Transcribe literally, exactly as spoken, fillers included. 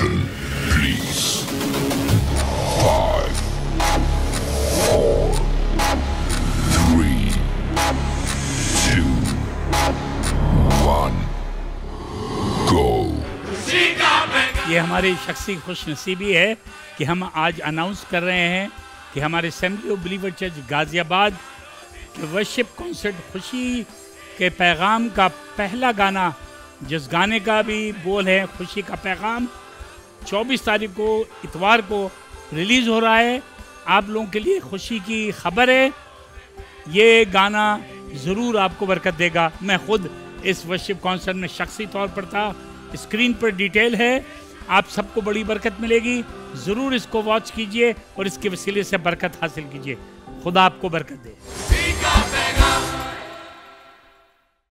Attention, please. Five, four, three, two, one, go. ये हमारी शख्सी खुशनसीबी है कि हम आज अनाउंस कर रहे हैं कि हमारे assembly of believer church Ghaziabad के वर्शिप कॉन्सर्ट खुशी के पैगाम का पहला गाना, जिस गाने का भी बोल है खुशी का पैगाम, चौबीस तारीख को इतवार को रिलीज़ हो रहा है। आप लोगों के लिए खुशी की खबर है। ये गाना ज़रूर आपको बरकत देगा। मैं खुद इस वर्शिप कॉन्सर्ट में शख्सी तौर पर था। स्क्रीन पर डिटेल है, आप सबको बड़ी बरकत मिलेगी। ज़रूर इसको वॉच कीजिए और इसके वसीले से बरकत हासिल कीजिए। खुदा आपको बरकत दे।